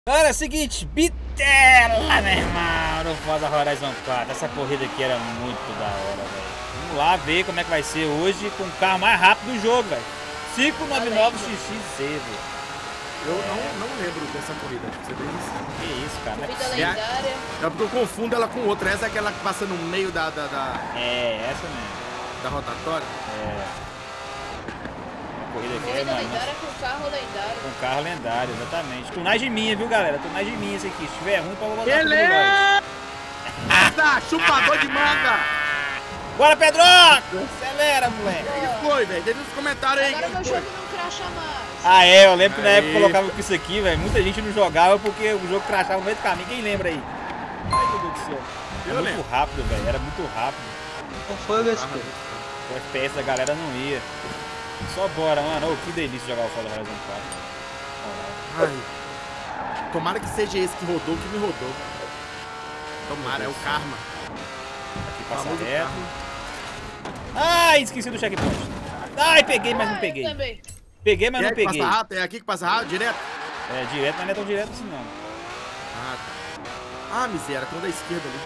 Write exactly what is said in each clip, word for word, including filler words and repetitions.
Cara, é o seguinte, bitela, meu irmão, no Forza Horizon quatro. Essa corrida aqui era muito da hora, velho. Vamos lá ver como é que vai ser hoje com o carro mais rápido do jogo, velho. cinco nove nove X X Z, velho. Eu é. não, não lembro dessa corrida, você bem isso. Que isso, cara. Corrida lendária. É porque eu confundo ela com outra. Essa é aquela que passa no meio da... da, da... É, essa mesmo. Da rotatória? É. Corrida aqui Corrida é, lendária com carro lendário. Com carro lendário, exatamente. Tunagem minha, viu, galera? Tunagem minha esse aqui. Se tiver ruim, pode botar Beleza! Chupador de manga! Bora, Pedroca! Acelera, moleque! O que foi, velho? Deixa nos comentários aí. Agora meu jogo não cracha mais. Ah, é, eu lembro que na aí, época colocava com isso aqui, velho. Muita gente não jogava porque o jogo crashava no meio do caminho. Quem lembra aí? Ai, meu Deus do céu. Era Eu muito lembro. rápido, velho. Era muito rápido. Qual foi o Vespa? O F P S da galera não ia. Só bora, mano. Oh, que delícia jogar o Forza Horizon quatro. Ai. Tomara que seja esse que rodou, que me rodou. Tomara, é o karma. Aqui passa Famoso reto. karma. Ai, esqueci do checkpoint. Ai, peguei, mas não peguei. Também. Peguei, mas E não aí que peguei. passa rápido? É aqui que passa rápido, direto? É, direto, mas não é tão direto assim, não. Ah, tá. Ah, miséria, tem um da esquerda ali.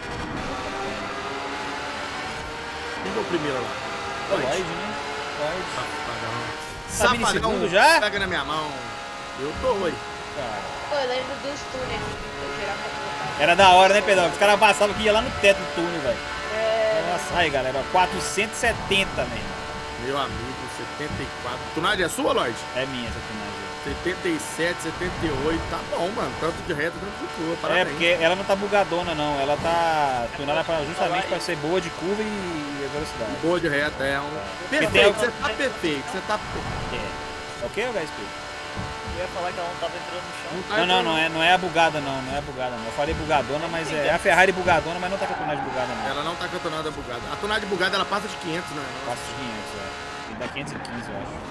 Quem foi o primeiro lá? Lloyd, né? Lloyd. Safadão. Tá vindo em segundo já? Pega na minha mão. Eu tô, oi. Cara. Pô, eu lembro dos túneis que eu gerava pra botar. Era da hora, né, Pedro? Os caras passavam que ia lá no teto do túnel, velho. É. Nossa, aí, galera, ó, quatrocentos e setenta, mesmo. Meu amigo, setenta e quatro. Tunagem é sua, Lloyd? É minha essa tunagem. setenta e sete, setenta e oito. Tá bom, mano. Tanto de reta, tanto de curva. É, Parabéns. porque ela não tá bugadona, não. Ela tá tunada pra, justamente pra ser boa de curva e velocidade. Boa de reta, é um... tem Perfeito, algum- você tá perfeito, você tá... É. Ok, o H S P? Eu ia falar que ela não tava entrando no chão. tá Não, não, entrando- não é, não é a bugada, não. Não é a bugada, não. Eu falei bugadona, mas é, é a Ferrari bugadona, mas não tá com a tunagem bugada, não. Ela não tá com a tonada bugada. A tonada bugada, ela passa de quinhentos, né? Passa de quinhentos, é. E dá quinhentos e quinze, eu acho.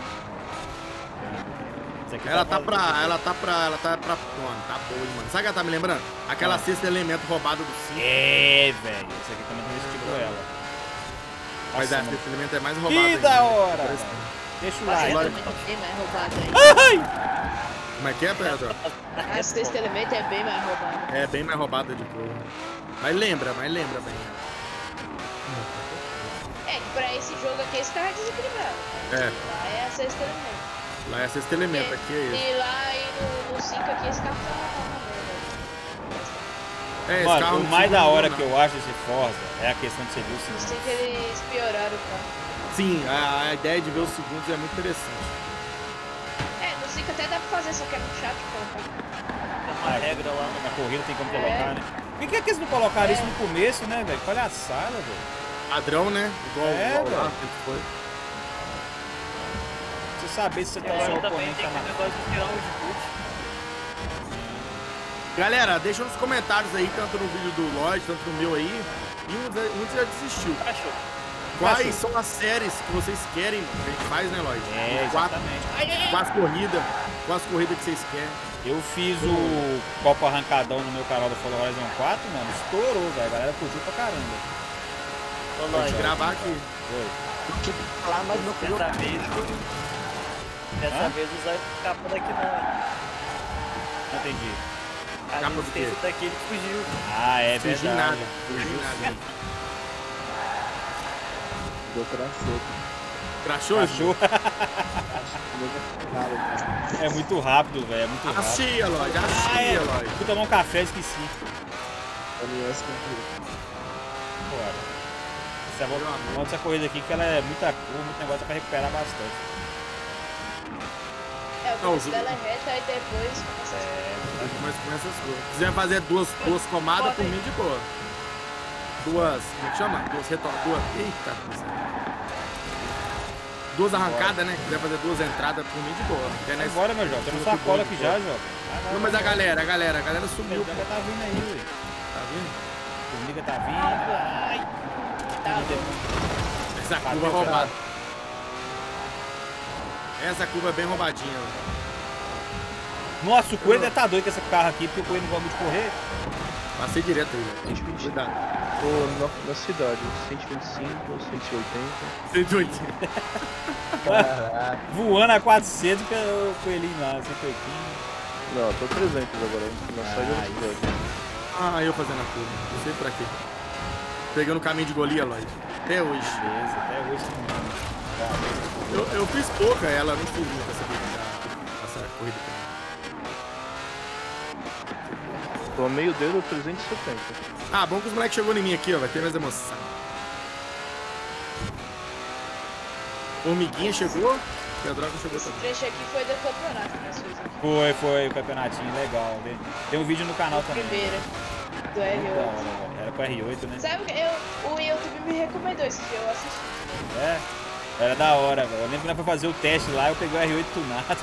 Esse aqui Ela tá pra... Ela tá pra... Ela tá pra... Mano, tá boa, mano. Sabe o que ela tá me lembrando? Aquela Ah. sexta elemento roubado do cinco. É, velho. Esse aqui também não esticou ela. Mas Nossa, a mano. sexta elemento é mais roubado Que ainda, da né? hora! Parece- Deixa o Mas like. também é bem mais roubado aí. Ai! Como é que é, Pedro? A sexta elemento é bem mais roubado. É bem mais roubada de cor. Mas lembra, mas lembra bem. É, que pra esse jogo aqui esse carro é desequilibrado. É. Lá é a sexta elemento. Lá é a sexta elemento, aqui é esse. E lá e no cinco aqui esse carro tá É, esse Mano, carro o não mais segura da hora não. que eu acho desse Forza é a questão de você ver o No segundo. cinco eles pioraram o carro. Sim, a, a ideia de ver os segundos é muito interessante. É, no cinco até dá pra fazer, só que é muito chato de colocar. Tem uma regra lá no Na corrida tem como É. colocar, né? Por que, que eles não colocaram isso no começo, né, velho? Palhaçada, velho. Padrão, né? Igual, É, igual lá, velho. sempre foi. Você saber se você tá o Agora seu também oponente tem tá aquele na... negócio de tirar os boot. Galera, deixa nos comentários aí, tanto no vídeo do Lloyd, tanto no meu aí. E uns, uns já desistiu. Achou. Quais Achou. são as séries que vocês querem que a gente faz, né, Lloyd? É, Quatro, exatamente. quais corridas, quais corridas que vocês querem. Eu fiz o copo arrancadão no meu canal do Forza Horizon quatro, mano. Estourou, velho. A galera curtiu pra caramba. Ô, Pode Lloyd, gravar aqui. Foi. lá, mas não dessa vez. Dessa Hã? vez usar capa daqui não, hein? Não entendi. A Capa do gente quê? fez isso daqui, ele fugiu. Ah, é Fugi verdade. nada. Fugiu Fugi nada. sim. Deu crachou. Crachou? Achou? Cara, É muito rápido, velho. É muito rápido. Achia, Lloyd. Ah, é. Achia, Lloyd. Fui tomar um café, esqueci. L S com Bora. Essa, Meu amor. volta essa corrida aqui que ela é muita curva, muito negócio pra recuperar bastante. É, o Não, começo o- dela é reta e depois começa a... É, mas com essas coisas. Se quiser fazer duas, duas comadas, por mim de boa. Duas, como é que chama? Duas retornas, duas... Eita, miséria. Duas arrancadas, né? Se quiser fazer duas entradas, por mim de boa. Quer Vai nessa- embora, meu jovem. Tô no sacola aqui já, jovem. Vai, vai, Não, mas a vai. galera, a galera, a galera O sumiu. pô. Formiga tá vindo aí, ué. Tá vendo? O Formiga tá vindo. Ai. Tá, Essa Bateu, curva é cara. roubada. Essa curva é bem roubadinha, ó. Nossa, o Coelho deve tá doido com esse carro aqui, porque o Coelho não gosta muito de correr. Passei direto aí, velho. cento e vinte. Cuidado. Tô na, na cidade, cento e vinte e cinco, cento e oitenta. cento e oitenta. Caraca. Voando a quatrocentos, que é o Coelhinho lá, cento e oitenta. Não, eu tô trezentos agora, na saída da cidade. Ah, eu fazendo a curva. Não sei pra quê. Pegando o caminho de Golia, Lloyd. Até hoje. Beleza, até hoje não. Eu, eu fiz pouca, ela não fiz muito essa, essa corrida. Tô a meio dedo, trezentos e setenta. Ah, bom que os moleques chegou em mim aqui, ó. Vai ter mais emoção. Formiguinha chegou. Pedroca chegou Esse também. trecho aqui foi do campeonato, né, Suzy? Foi, foi o campeonatinho, legal. Tem, tem um vídeo no canal também. Primeira, do R Muito da hora, oito. velho. Era com R oito, né? Sabe o que? Eu, o YouTube me recomendou esse dia, eu assisti. É, era da hora, velho. Eu lembro que nós foi fazer o teste lá, eu peguei o R oito tunado.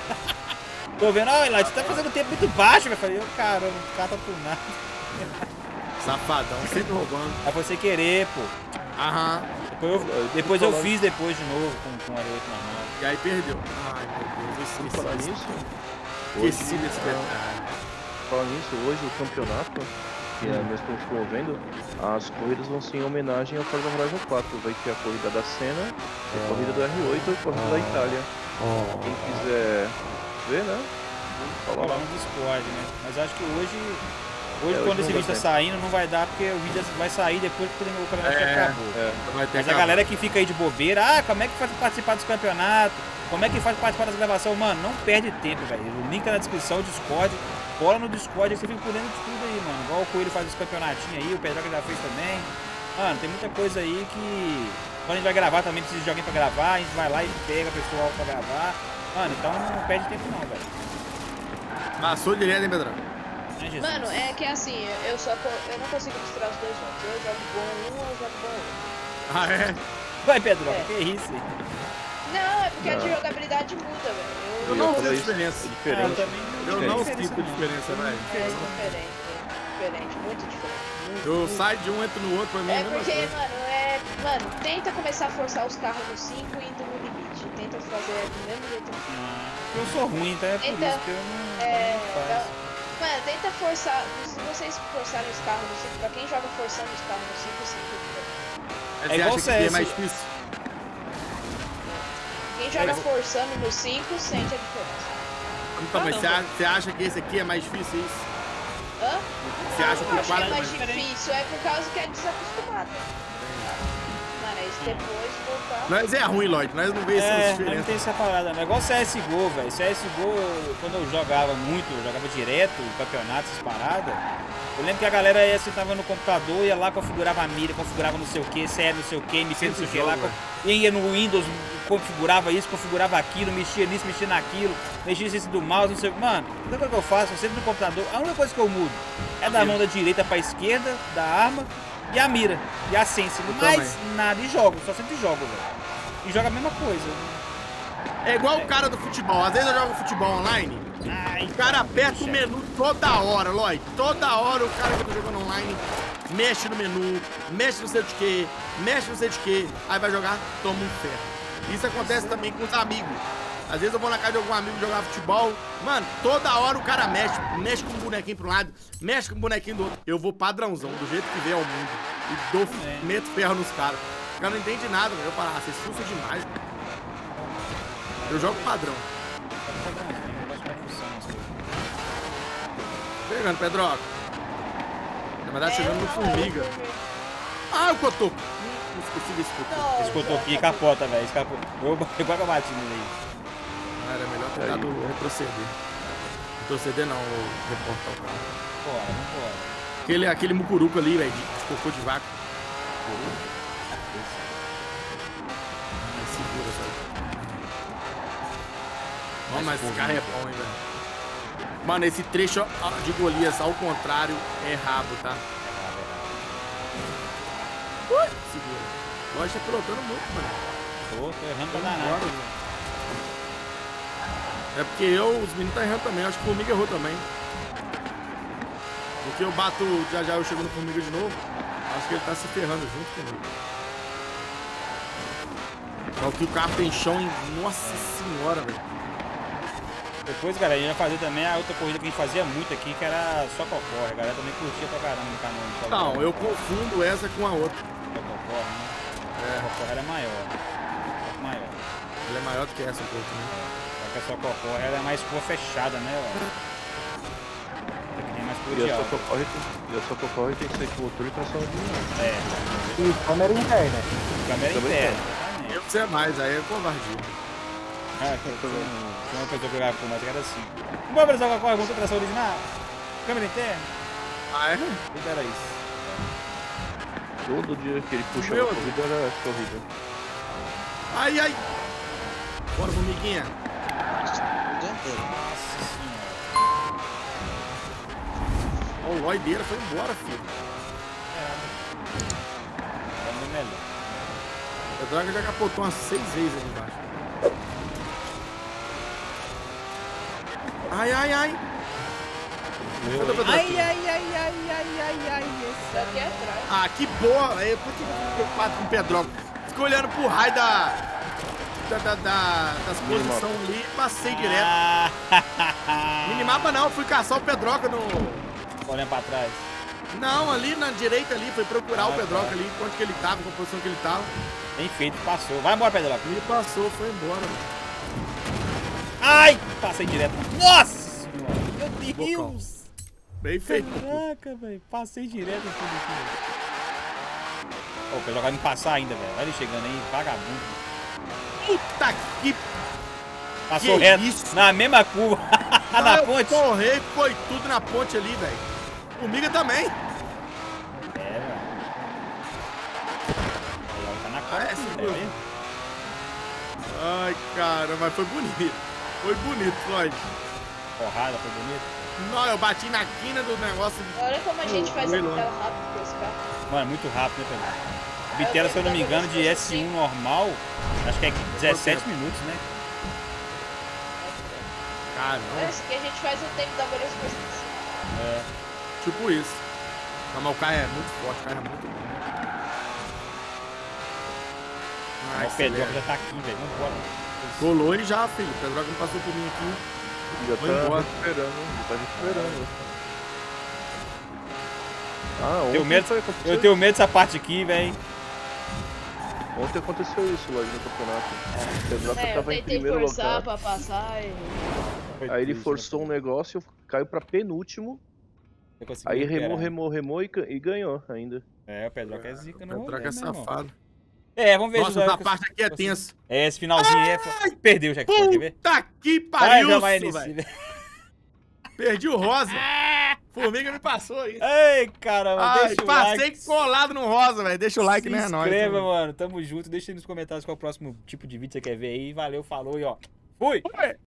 Tô vendo, ó, Eli, tu tá fazendo tempo muito baixo, velho. Eu falei, ô, caramba, o cara tá tunado. Safadão, sempre roubando. Aí foi sem querer, pô. Aham. Depois eu, depois eu fiz depois de novo com, com o R oito normal. E aí perdeu. Ai, meu Deus, Vamos esqueci. falar nisso? Esqueci desse detalhe. Falar nisso, hoje o campeonato, que é nós estamos promovendo, as corridas vão ser em homenagem ao Forza Horizon quatro. Vai ter a corrida da Senna, a corrida do R oito e a corrida da Itália. Quem quiser ver, né? Fala Falar lá. no Discord, né? Mas acho que hoje, hoje É, quando hoje esse não vídeo dá tá saindo, não vai dar, porque o vídeo vai sair depois que o campeonato já É. acabou. É. Vai ter Mas a acabado. galera que fica aí de bobeira, ah, como é que faz pra participar dos campeonatos? Como é que faz pra participar das gravações? Mano, não perde tempo, velho. O link tá na descrição, o Discord. Cola no Discord, aí você fica por dentro de tudo aí, mano. Igual o Coelho faz os campeonatinhos aí, o Pedroca já fez também. Mano, tem muita coisa aí que... Quando a gente vai gravar também, precisa de alguém pra gravar, a gente vai lá e pega o pessoal pra gravar. Mano, então não perde tempo não, velho. Passou direto, hein, Pedrão? Né, Jesus? Mano, é que assim, eu só co- eu não consigo misturar os dois juntos. Eu jogo bom um, eu jogo bom outro. Ah, é? Vai, Pedroca, É. que isso aí? Não, é porque a Não. de jogabilidade muda, velho. Eu Eu, não falei sei a isso, diferença. É diferente. também Eu tem não diferença, sinto não. diferença, velho. é diferente, é diferente, muito diferente. Muito, Eu muito. saio de um, entro no outro, pra mim é a É mesma porque, coisa. mano, é. Mano, tenta começar a forçar os carros no cinco e indo no limite. Tenta fazer do mesmo jeito no cinco. Ah, eu sou ruim, então é por Então, isso que eu não, É. não faço. então- Mano, tenta forçar. Se vocês forçarem os carros no cinco, pra quem joga forçando os carros no cinco, o cinco. Mas É você igual acha que C S. é mais difícil? Quem joga É. forçando no cinco sente a diferença. Então, mas você Caramba. acha, você acha que esse aqui é mais difícil isso? Hã? Você acha que Eu o acho que é quatro é mais mais difícil, é por causa que é desacostumado. Mano, aí se depois voltar. Nós é ruim, Lloyd. Nós não vemos É, essas mas não diferenças. tem essa parada, não. É igual C S G O, velho. C S G O, quando eu jogava muito, eu jogava direto, campeonato, essas paradas. Eu lembro que a galera ia, sentava no computador, ia lá, configurava a mira, configurava não sei o que, C L não sei o que, M P não sei o que lá. Jogo, co- Ia no Windows, configurava isso, configurava aquilo, mexia nisso, mexia naquilo, mexia nisso do mouse, não sei o que. Mano, a única coisa que eu faço, eu sempre no computador, a única coisa que eu mudo é da mão da direita pra esquerda, da arma, e a mira, e a sense. Eu Mais também. nada, e jogo, só sempre jogo, velho. E joga a mesma coisa. É igual o cara do futebol. Às vezes eu jogo futebol online, Ai, o cara aperta o chato. menu toda hora, Lloyd. Toda hora o cara que tá jogando online mexe no menu, mexe no sei de quê, mexe no sei de quê. Aí vai jogar, toma um ferro. Isso acontece também com os amigos. Às vezes eu vou na casa de algum amigo jogar futebol. Mano, toda hora o cara mexe. Mexe com um bonequinho pro lado, mexe com um bonequinho do outro. Eu vou padrãozão, do jeito que vê ao mundo. E dou, É. meto ferro nos caras. O cara não entende nada, velho. Eu falo, ah, vocês fuçam demais, mano. Eu jogo padrão. Pegando, Pedroca. Na verdade, chegando no não, formiga. eu- Ah, o cotoco. Hum, esqueci desse cotoco. Não, Esse cotoquinho já- capota, velho. Escapou. Eu eu quase bati nele aí. Ah, era melhor ter dado retroceder. Retroceder não, ou reportar o carro. Bora, vambora. Aquele, aquele mucuruco ali, velho, de cocô de vaca. Ah, segura, sabe? Mano, mas esse carro é bom, hein, velho. Mano, esse trecho ó, de Golias, ao contrário, é rabo, tá? Ui, segura. Lógico, tá pilotando muito, mano. Tô, tô errando pra Bora, danar. velho. É porque eu, os meninos tá errando também. Acho que o Formiga errou também. Porque eu bato, já já eu chego no Formiga de novo. Acho que ele tá se ferrando junto comigo. Só que o carro tem chão em... Nossa senhora, velho. Depois, galera, a gente vai fazer também a outra corrida que a gente fazia muito aqui, que era só Cocorre. A galera também curtia pra caramba no canal. do Cocorre. Não, eu confundo essa com a outra. Só Cocorre, né? É, A Cocorre era maior. Um pouco maior. ela é maior do que essa um pouco, né? Só que a só Cocorre ela é mais cor fechada, né? Ó. E a sua Cocorre tem, e a sua Cocorre tem que ser com motor e tração de É, E câmera interna. câmera Também interna. Eu exatamente. sei mais, aí é covardia. Ah, que que uma coisa que eu jogava com mais era assim. Não vai precisar com a motor tração original? Câmera interna? Ah, é? O que era isso? Todo dia que ele puxava Meu a corrida era essa corrida. Ai, ai. Bora, formiguinha. Nossa senhora. Ó, o Loideira foi embora, filho. Era muito melhor. A droga já capotou umas seis vezes ali embaixo. Ai, ai, ai. Eu, Cadê o Pedro ai, aqui? ai, ai, ai, ai, ai, ai, esse Daqui atrás. Ah, que boa. Aí, por que eu fico preocupado com o Pedroca? Fico olhando pro raio da... da, da, da das posições ali e passei direto. Ah, Minimapa não, fui caçar o Pedroca no... olhando pra trás. Não, ali na direita ali, foi procurar Ah, o Pedroca tá. ali, onde que ele tava, com a posição que ele tava. Bem feito, passou. Vai embora, Pedro. Ele passou, foi embora, mano. Ai, passei direto. Nossa senhora, meu Bocão. Deus. Bem feito. Caraca, velho. Passei direto em tudo aqui, velho. Ô, o Pedro vai me passar ainda, velho. Olha ele chegando aí, vagabundo. Puta que... Passou Que reto. isso? Na mesma curva. Na Eu ponte. corri, foi tudo na ponte ali, velho. Formiga também. É, velho. Aí, ó, tá na cara. Ah, é, aqui, segura. velho. Ai, cara, mas foi bonito. Foi bonito, Floyd. Porrada, foi bonito. Não, eu bati na quina do negócio. Olha como a gente faz a Foi longe. tela rápido com esse carro. Mano, é muito rápido, né, Pedro? Bitela, se eu não me engano, de S um normal, acho que é dezessete minutos, né? Caramba, Esse aqui a gente faz o tempo da várias coisas. É. tipo isso. Não, mas o carro é muito forte, o carro é muito bom. Mas o Pedro já tá aqui, velho. Vambora. Colou ele já, filho. O Pedroca não passou por mim aqui. Já Foi tá embora. recuperando, já tá recuperando. Ah, ontem Tenho medo, foi acontecer. eu tenho medo dessa parte aqui, velho. Ontem aconteceu isso lá no campeonato. O Pedroca É, eu tava em tentei primeiro forçar lugar. pra passar e... Aí ele forçou um negócio, caiu pra penúltimo. Aí remou, remou, remou e, ga- e ganhou ainda. É, o Pedro é zica no rolê, Pedroca é né, irmão? safado. É, vamos ver Nossa, se essa vai- parte aqui é tensa. É, esse finalzinho aí é... Perdeu já que pode ver. Puta que Vai, pariu, já vai velho. nesse... Perdi o rosa. Formiga me passou aí. Ei, caramba, Ai, deixa o passei like. colado no rosa, velho. Deixa o like, Se né? É nóis. inscreva, tamo- mano. Tamo junto. Deixa aí nos comentários qual é o próximo tipo de vídeo que você quer ver aí. Valeu, falou e ó. Fui! Ué.